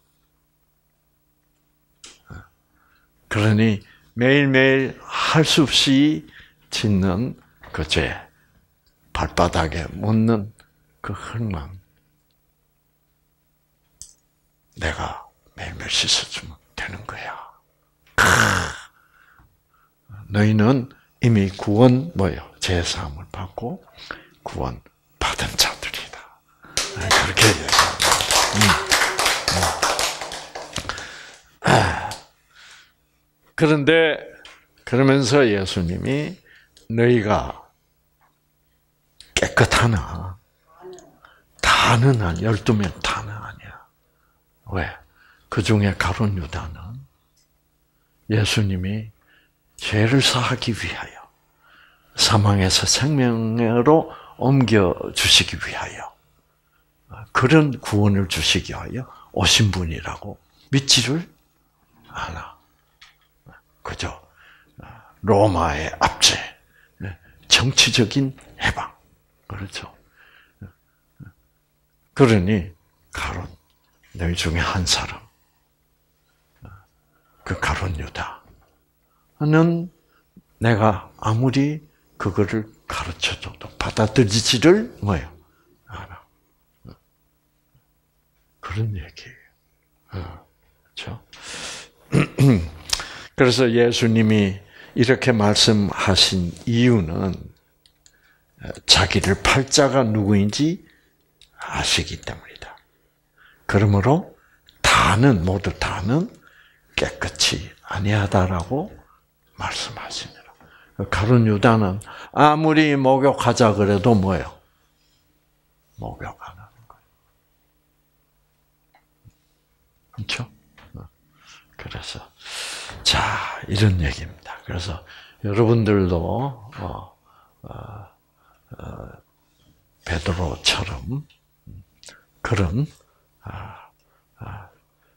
그러니 매일매일 할 수 없이 짓는 그 죄, 발바닥에 묻는 그 흙만 내가 매일매일 씻어주면 되는 거야. 너희는 이미 구원 뭐요? 죄사함을 받고 구원 받은 자들이다. 그렇게 얘기합니다. 그런데 그러면서 예수님이 너희가 깨끗하나? 다는 아니, 열두 명 다는 아니야. 왜? 그 중에 가룟 유다는 예수님이 죄를 사하기 위하여 사망에서 생명으로 옮겨주시기 위하여 그런 구원을 주시기 위하여 오신 분이라고 믿지를 않아. 그죠? 로마의 압제, 정치적인 해방. 그렇죠? 그러니 가룟, 너희 중에 한 사람, 그 가룟 유다는 내가 아무리 그거를 가르쳐줘도 받아들이지를 뭐예요? 않아. 그런 얘기예요. 그렇죠? 그래서 예수님이 이렇게 말씀하신 이유는 자기를 팔자가 누구인지 아시기 때문이다. 그러므로 다는 모두 다는 깨끗이 아니하다라고 말씀하십니다. 가룟 유다는 아무리 목욕하자 그래도 뭐예요? 목욕 안 하는 거예요. 그렇죠? 그래서 자 이런 얘기입니다. 그래서 여러분들도 어, 어, 어, 베드로처럼 그런 아, 아,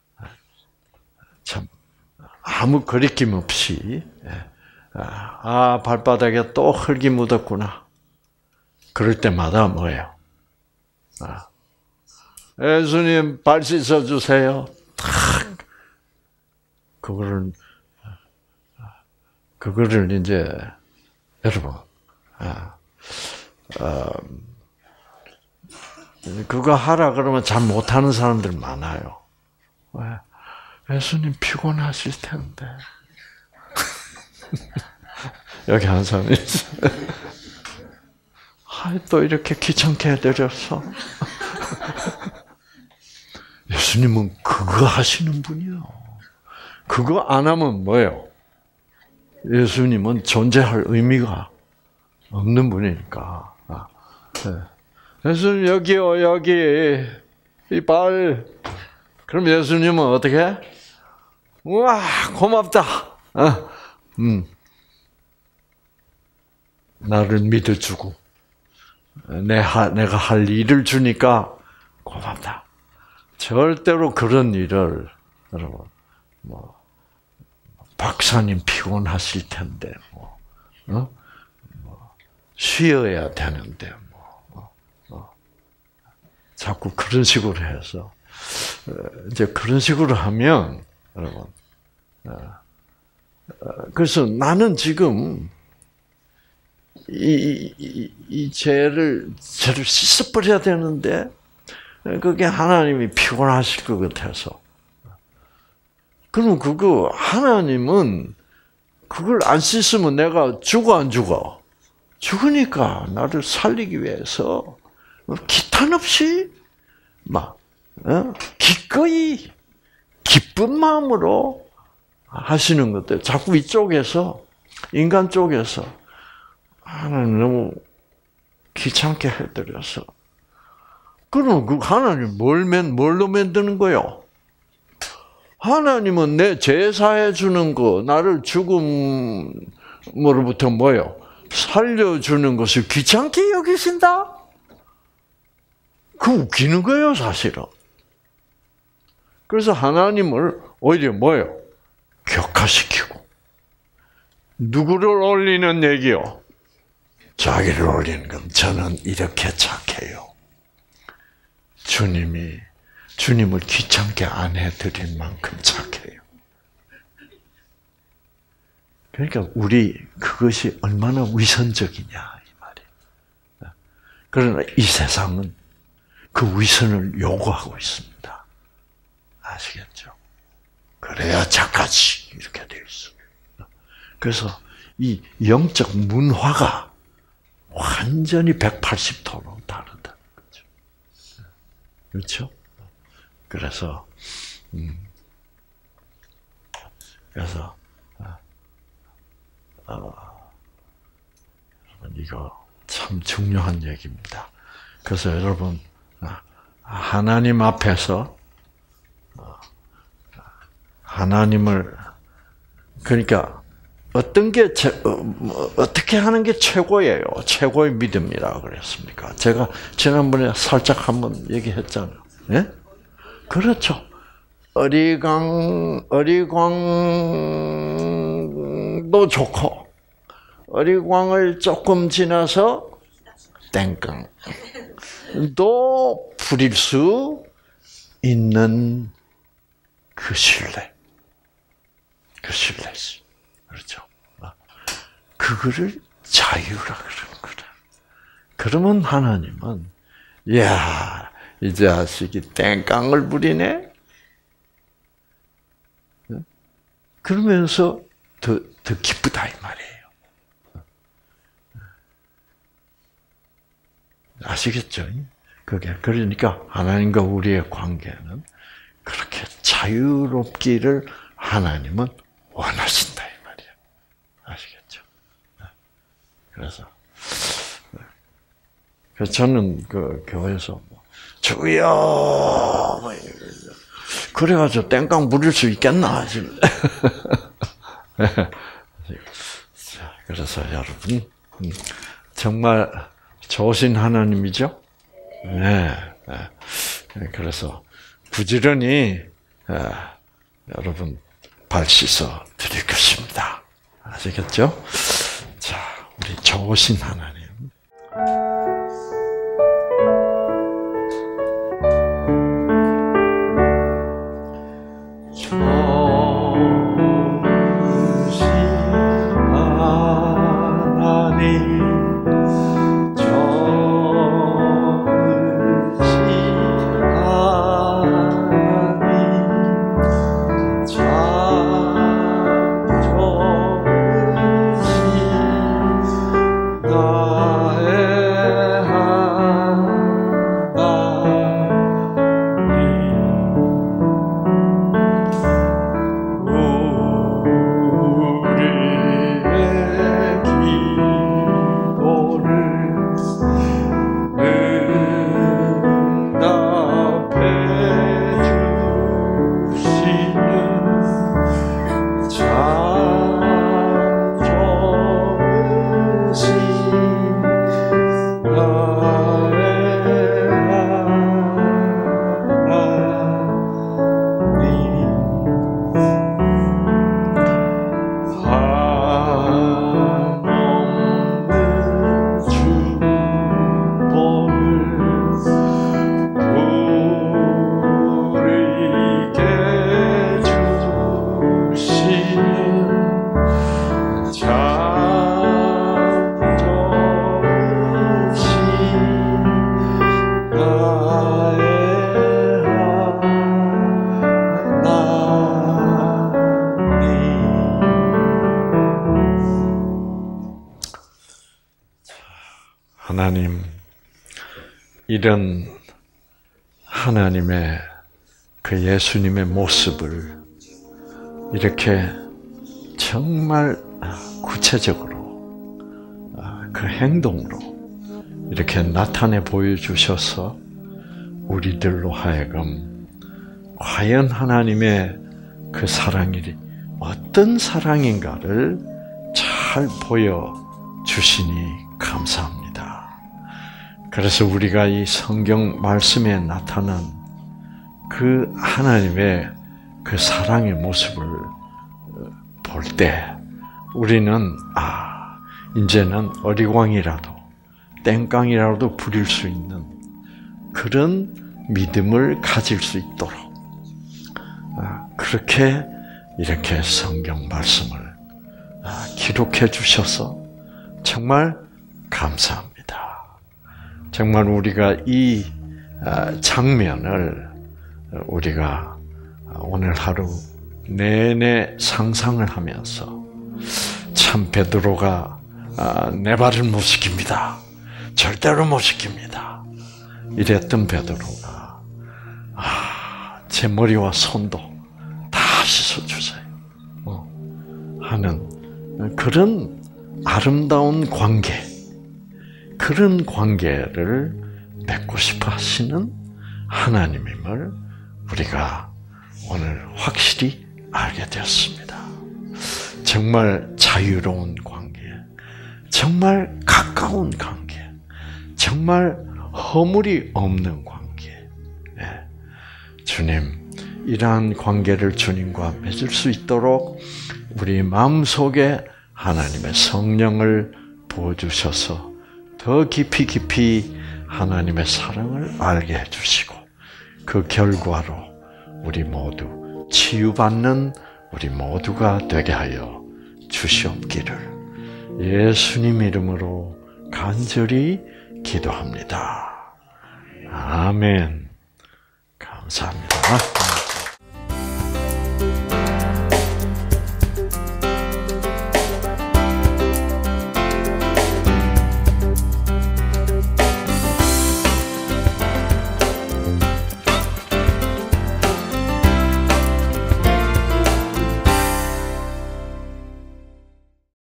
참 아무 거리낌 없이 아 발바닥에 또 흙이 묻었구나. 그럴 때마다 뭐예요? 아, 예수님 발 씻어 주세요. 탁 그거를 그거를 이제 여러분 아, 어, 그거 하라 그러면 잘 못하는 사람들 많아요. 왜? 예수님 피곤하실 텐데. 여기 한 사람이 있어요. 아, 또 이렇게 귀찮게 해드렸어. 예수님은 그거 하시는 분이요. 그거 안 하면 뭐예요? 예수님은 존재할 의미가 없는 분이니까. 아, 네. 예수님 여기요, 여기 이 발. 그럼 예수님은 어떻게? 우와, 고맙다. 어, 음, 나를 믿어주고 내 하, 내가 할 일을 주니까 고맙다. 절대로 그런 일을 여러분 뭐 박사님 피곤하실 텐데 뭐, 어? 뭐 쉬어야 되는데 뭐 어? 자꾸 그런 식으로 해서 이제 그런 식으로 하면 여러분 그래서 나는 지금 이, 이, 이 죄를 죄를 씻어버려야 되는데 그게 하나님이 피곤하실 것 같아서 그럼 그거 하나님은 그걸 안 씻으면 내가 죽어 안 죽어? 죽으니까 나를 살리기 위해서 기탄 없이 막 어? 기꺼이 기쁜 마음으로 하시는 것들. 자꾸 이쪽에서 인간 쪽에서 하나님 너무 귀찮게 해드려서. 그럼 그 하나님 뭘 맨, 뭘로 만드는 거요? 하나님은 내 제사해 주는 거, 나를 죽음으로부터 뭐요? 살려주는 것을 귀찮게 여기신다? 그 웃기는 거예요, 사실은. 그래서 하나님을 오히려 뭐요? 격화시키고. 누구를 올리는 얘기요? 자기를 올리는 건 저는 이렇게 착해요. 주님이 주님을 귀찮게 안 해드린 만큼 착해요. 그러니까 우리 그것이 얼마나 위선적이냐 이 말이에요. 그러나 이 세상은 그 위선을 요구하고 있습니다. 아시겠죠? 그래야 착하지 이렇게 되어 있습니다. 그래서 이 영적 문화가 완전히 백팔십 도로 다르다. 거죠. 그렇죠? 그래서 음, 그래서 어, 어, 이거 참 중요한 얘기입니다. 그래서 여러분 하나님 앞에서 하나님을 그러니까 어떤 게 어떻게 하는 게 최고예요? 최고의 믿음이라 그랬습니까? 제가 지난번에 살짝 한번 얘기했잖아요. 예? 그렇죠. 어리광 어리광도 좋고 어리광을 조금 지나서 땡깡도 부릴 수 있는 그 신뢰, 그 신뢰지. 그렇죠. 그거를 자유라 그러는 거다. 그러면 하나님은, 야, 이 자식이 땡깡을 부리네? 그러면서 더, 더 기쁘다, 이 말이에요. 아시겠죠? 그게. 그러니까 하나님과 우리의 관계는 그렇게 자유롭기를 하나님은 원하신다, 이 말이에요. 아시겠죠? 그래서, 그래서 저는 그 교회에서 뭐, 주여! 그래가지고 땡깡 부릴 수 있겠나? 그래서 여러분, 정말 좋으신 하나님이죠? 네. 그래서 부지런히 여러분 발 씻어 드릴 것입니다. 아시겠죠? 자, 우리 좋으신 하나님. 나 하나님, 이런 하나님의 그 예수님의 모습을 이렇게 정말 구체적으로 그 행동으로 이렇게 나타내 보여주셔서 우리들로 하여금 과연 하나님의 그 사랑이 어떤 사랑인가를 잘 보여주시니 감사합니다. 그래서 우리가 이 성경 말씀에 나타난 그 하나님의 그 사랑의 모습을 볼 때 우리는 아, 이제는 어리광이라도 땡깡이라도 부릴 수 있는 그런 믿음을 가질 수 있도록 그렇게 이렇게 성경 말씀을 기록해 주셔서 정말 감사합니다. 정말 우리가 이 장면을 우리가 오늘 하루 내내 상상을 하면서 참 베드로가 내 발을 못 시킵니다. 절대로 못 시킵니다. 이랬던 베드로가 아, 제 머리와 손도 다 씻어주세요. 어, 하는 그런 아름다운 관계, 그런 관계를 맺고 싶어 하시는 하나님임을 우리가 오늘 확실히 알게 되었습니다. 정말 자유로운 관계, 정말 가까운 관계, 정말 허물이 없는 관계. 네. 주님, 이러한 관계를 주님과 맺을 수 있도록 우리 마음속에 하나님의 성령을 부어주셔서 더 깊이 깊이 하나님의 사랑을 알게 해주시고 그 결과로 우리 모두 치유받는 우리 모두가 되게 하여 주시옵기를 예수님 이름으로 간절히 기도합니다. 아멘. 감사합니다.